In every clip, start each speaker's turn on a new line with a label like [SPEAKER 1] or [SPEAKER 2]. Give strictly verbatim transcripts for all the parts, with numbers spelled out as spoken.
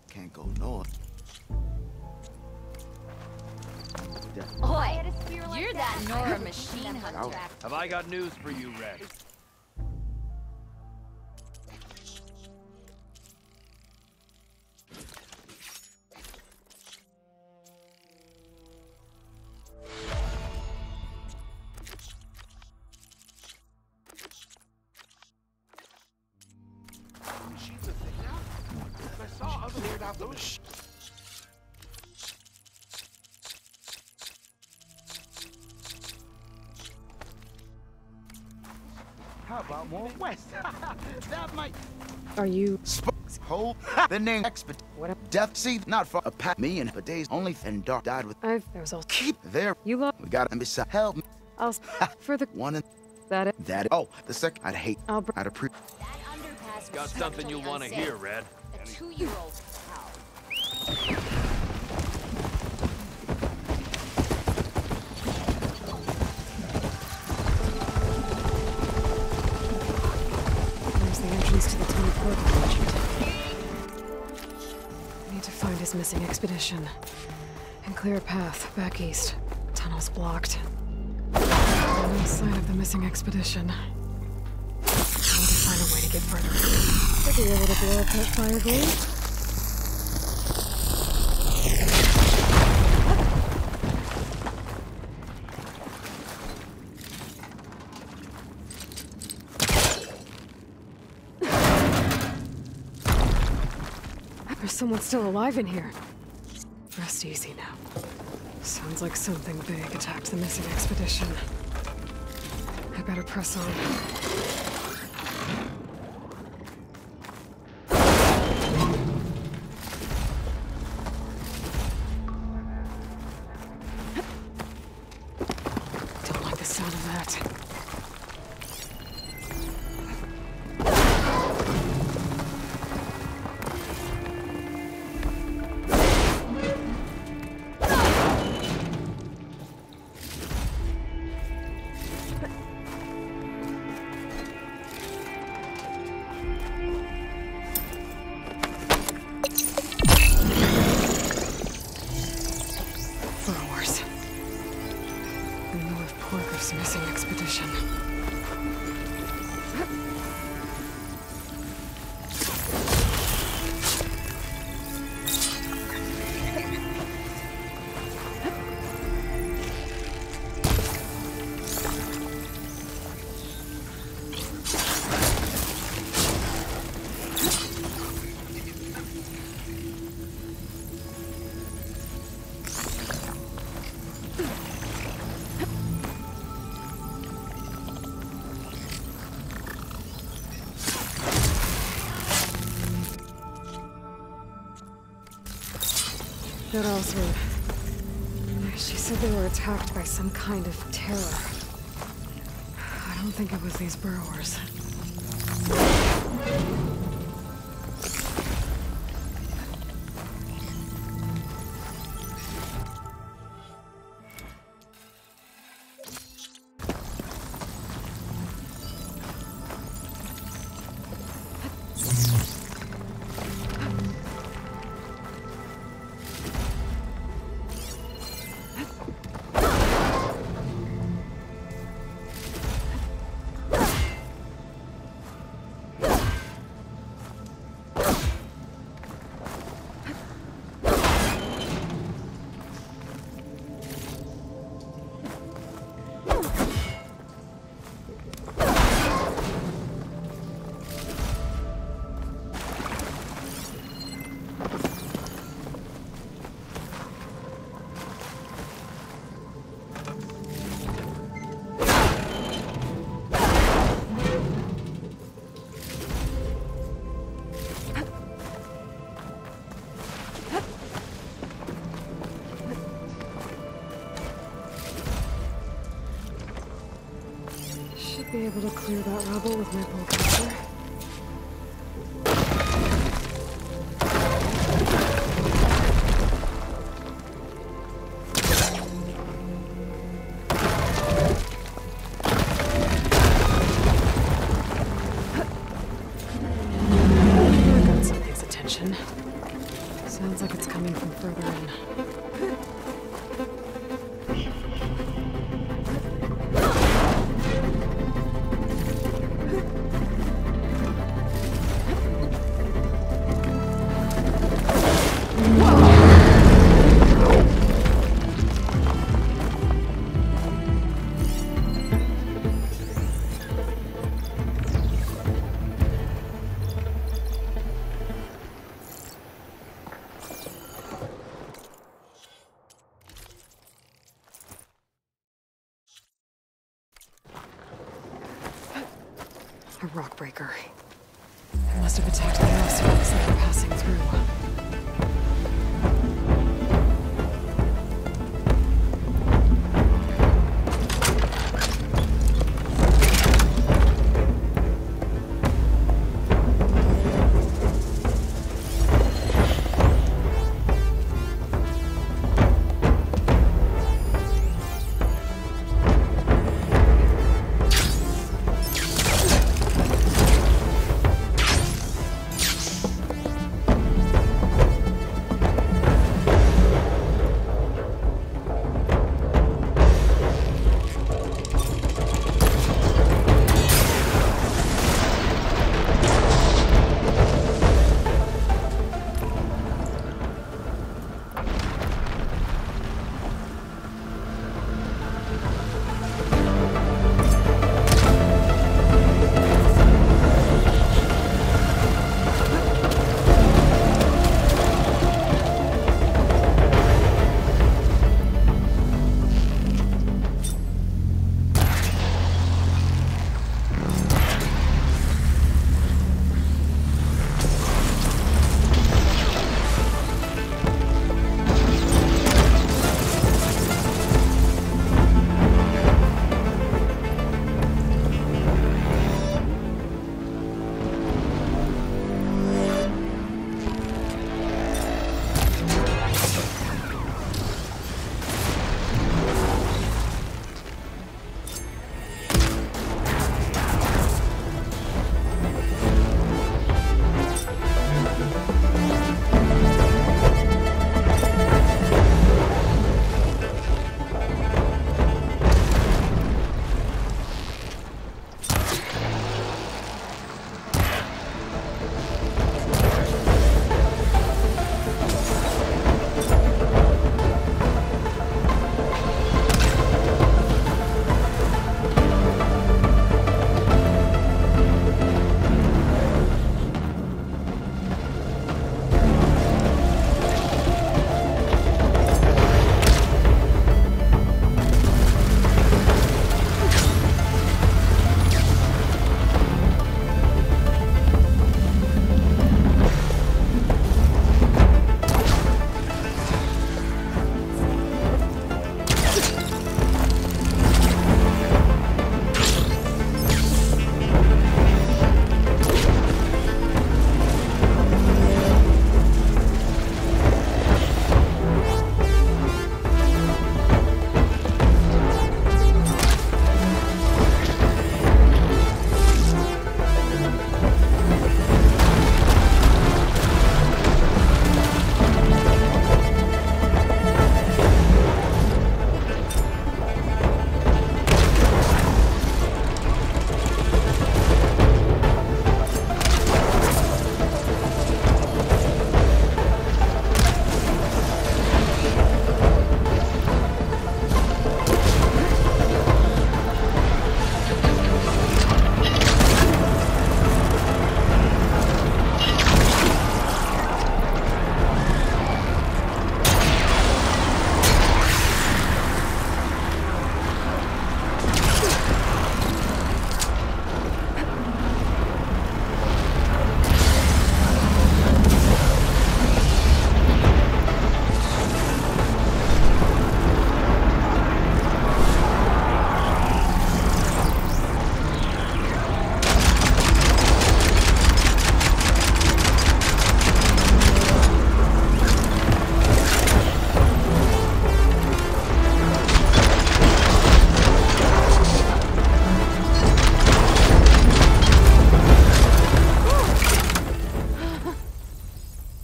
[SPEAKER 1] Can't go north.
[SPEAKER 2] Oi, you're that Nora machine hunter.
[SPEAKER 3] Have I got news for you, Red?
[SPEAKER 4] She's a thing now? I saw other weird out those. How about more west? That might.
[SPEAKER 5] Are you?
[SPEAKER 1] Sp Hold the name expert.
[SPEAKER 5] What?
[SPEAKER 1] Death seed not far. A pat me and for days only and dark died with.
[SPEAKER 5] I've. There's all.
[SPEAKER 1] Keep there.
[SPEAKER 5] You look.
[SPEAKER 1] We got him beside. Help me.
[SPEAKER 5] I'll. For the.
[SPEAKER 1] One and
[SPEAKER 5] That it.
[SPEAKER 1] that. Oh, the second. I'd hate.
[SPEAKER 5] I'll. Br
[SPEAKER 1] I'd appreciate.
[SPEAKER 2] That underpass
[SPEAKER 3] Got
[SPEAKER 2] was
[SPEAKER 3] something you
[SPEAKER 2] structurally
[SPEAKER 3] want to
[SPEAKER 2] unsafe.
[SPEAKER 3] hear, Red?
[SPEAKER 2] A two-year-old cow.
[SPEAKER 5] There's the entrance to the tunnel port I mentioned. I need to find his missing expedition and clear a path back east. Tunnel's blocked. No sign of the missing expedition. I need to find a way to get further. Should be able to blow up that fire gate. There's someone still alive in here. Rest easy now. Sounds like something big attacked the missing expedition. I better press on. Don't like the sound of that. Burrowers. We know of Porker's missing expedition. That also... She said they were attacked by some kind of terror. I don't think it was these burrowers. Be able to clear that rubble with my bulldozer. I got something's attention. Sounds like it's coming from further in. A rock breaker. It must have attacked the house rocks that were passing through.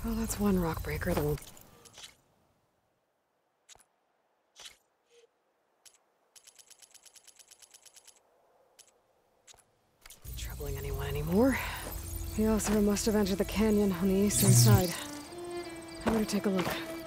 [SPEAKER 5] Well, that's one rock breaker that will... troubling anyone anymore. The Oseram must have entered the canyon on the eastern side. I better take a look.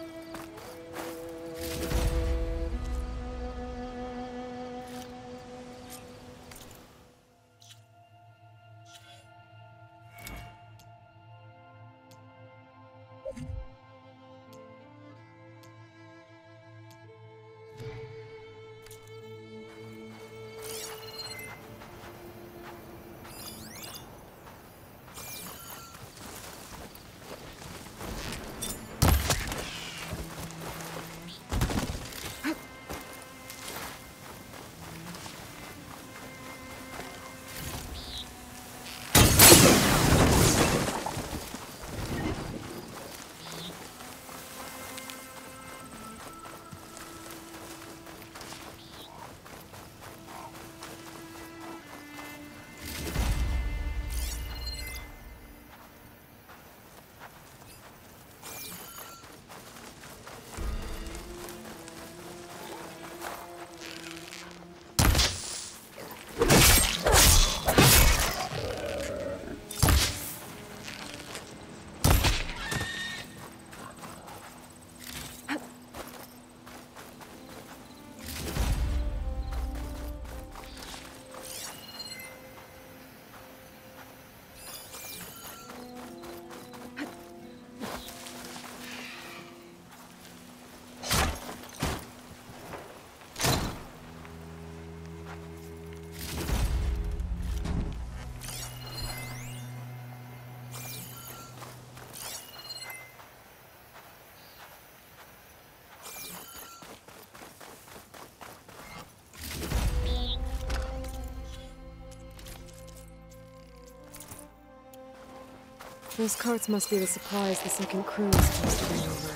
[SPEAKER 5] Those carts must be the supplies the second crew is supposed to bring over.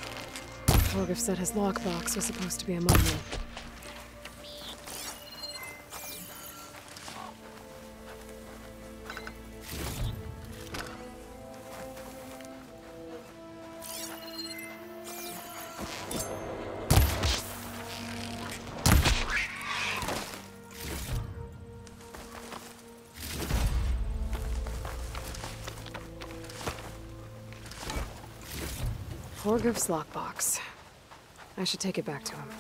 [SPEAKER 5] Torgif said his lockbox was supposed to be among them. Torgif's lockbox. I should take it back to him.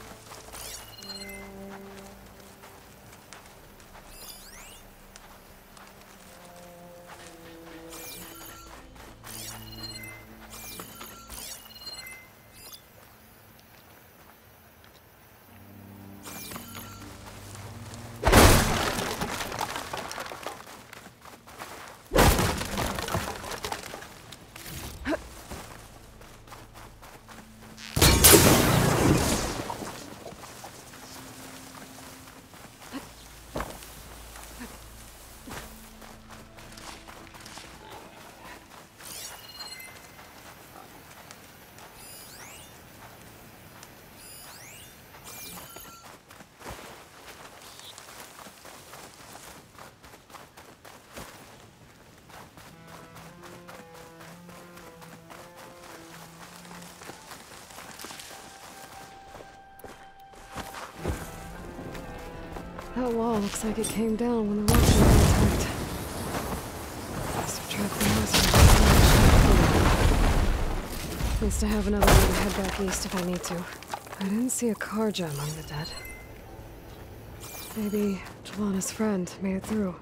[SPEAKER 5] That wall looks like it came down when the Russians attacked. Must have trapped the Muslims. At least I have another way to head back east if I need to. I didn't see a Karja among the dead. Maybe Jelana's friend made it through.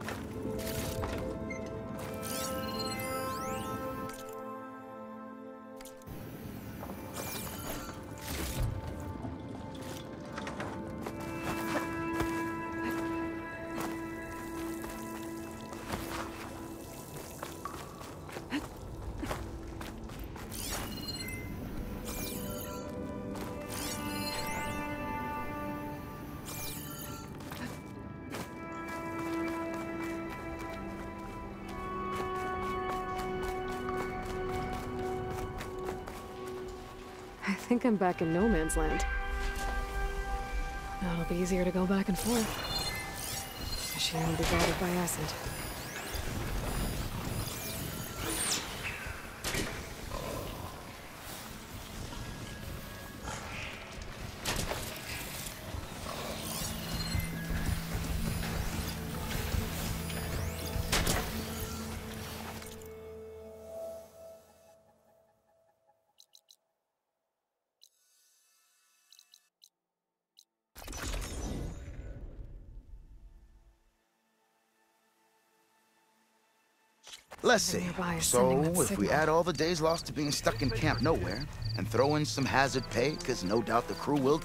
[SPEAKER 5] I think I'm back in no man's land. Now it'll be easier to go back and forth. She won't be bothered by acid.
[SPEAKER 1] Let's
[SPEAKER 5] Something
[SPEAKER 1] see.
[SPEAKER 5] nearby is
[SPEAKER 1] So,
[SPEAKER 5] sending that
[SPEAKER 1] if we
[SPEAKER 5] signal.
[SPEAKER 1] add all the days lost to being stuck in Camp Nowhere, and throw in some hazard pay, because no doubt the crew will...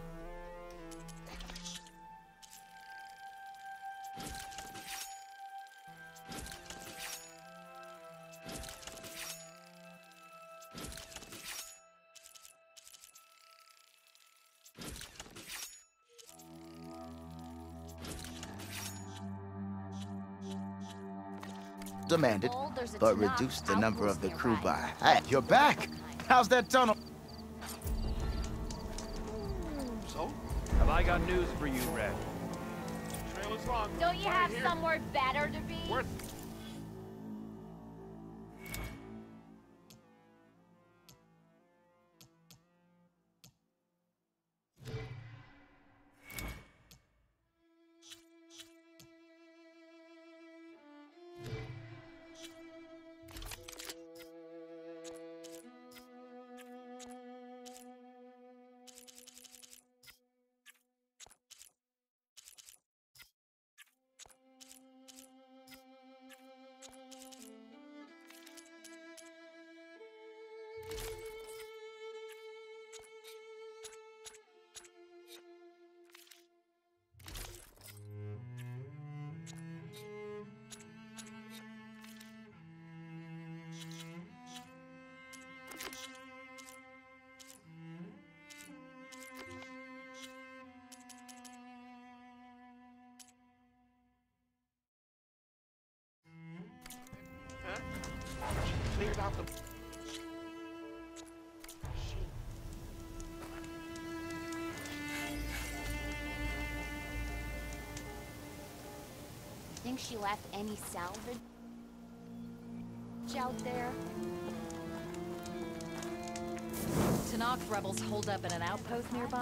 [SPEAKER 1] demanded,
[SPEAKER 2] Oh, there's a
[SPEAKER 1] but
[SPEAKER 2] Tanakh
[SPEAKER 1] reduced the number of
[SPEAKER 2] outpost
[SPEAKER 1] the crew
[SPEAKER 2] nearby.
[SPEAKER 1] by... Hey, you're back! How's that tunnel?
[SPEAKER 4] So,
[SPEAKER 3] Have I got news for you, Red?
[SPEAKER 4] trail is long.
[SPEAKER 2] Don't you
[SPEAKER 4] Right
[SPEAKER 2] have
[SPEAKER 4] here.
[SPEAKER 2] somewhere better to be?
[SPEAKER 4] Worth. Huh? She cleared out the... She...
[SPEAKER 2] Think she left any salvage out there? Tanakh rebels hold up in an outpost nearby.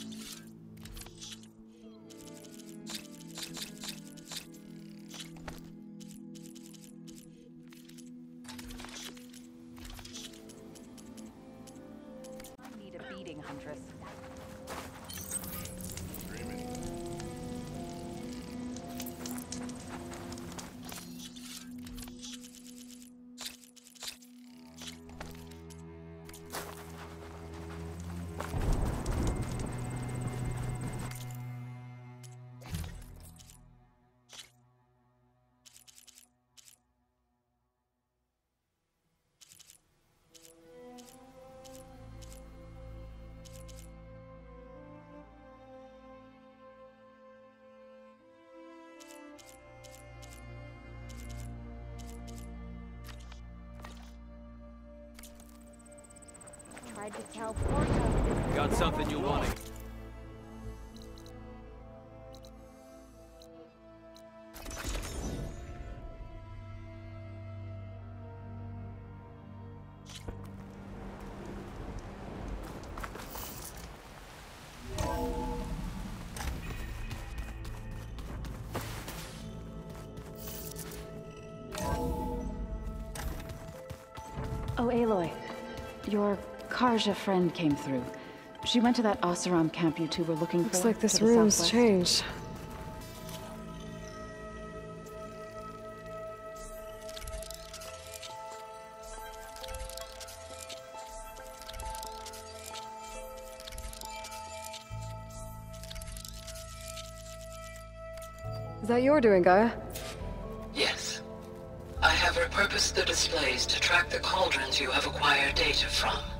[SPEAKER 2] I need a beating, Huntress. Tried to tell Porto.
[SPEAKER 3] Got something you wanted?
[SPEAKER 6] Oh, Aloy. Your Karja friend came through. She went to that Oseram camp you two were looking
[SPEAKER 5] Looks
[SPEAKER 6] for.
[SPEAKER 5] like this
[SPEAKER 6] to the
[SPEAKER 5] room's
[SPEAKER 6] southwest.
[SPEAKER 5] changed. Is that your doing, Gaia?
[SPEAKER 7] Yes. I have repurposed the displays to track the cauldrons you have acquired data from.